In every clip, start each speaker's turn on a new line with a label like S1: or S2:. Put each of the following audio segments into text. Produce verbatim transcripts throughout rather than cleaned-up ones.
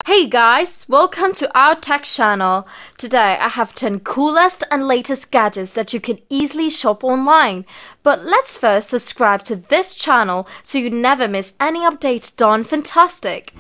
S1: Hey guys, welcome to our tech channel. Today I have ten coolest and latest gadgets that you can easily shop online. But let's first subscribe to this channel so you never miss any updates done fantastic.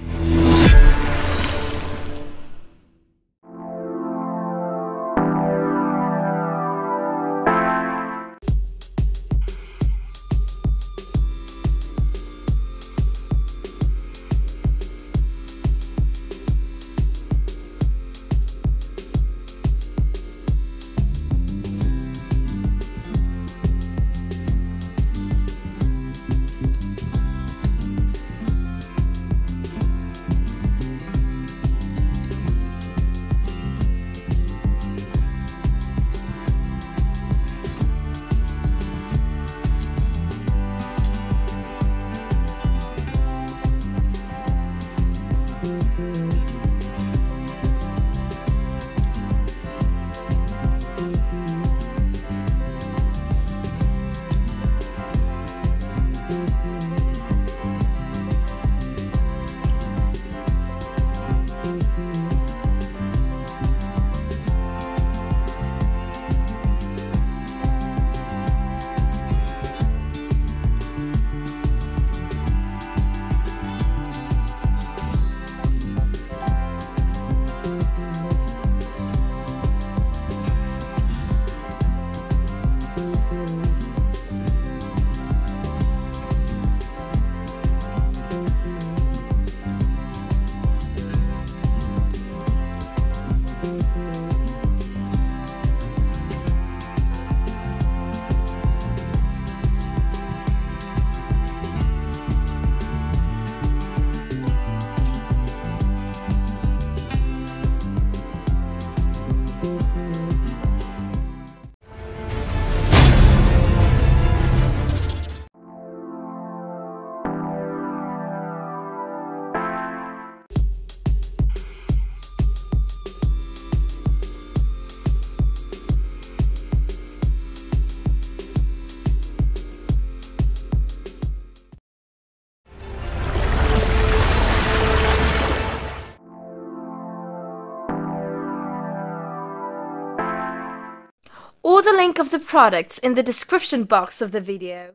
S1: Or the link of the products in the description box of the video.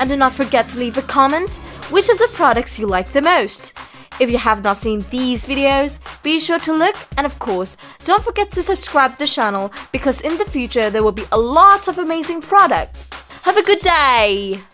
S1: And do not forget to leave a comment which of the products you like the most. If you have not seen these videos, be sure to look, and of course, don't forget to subscribe to the channel because in the future there will be a lot of amazing products. Have a good day!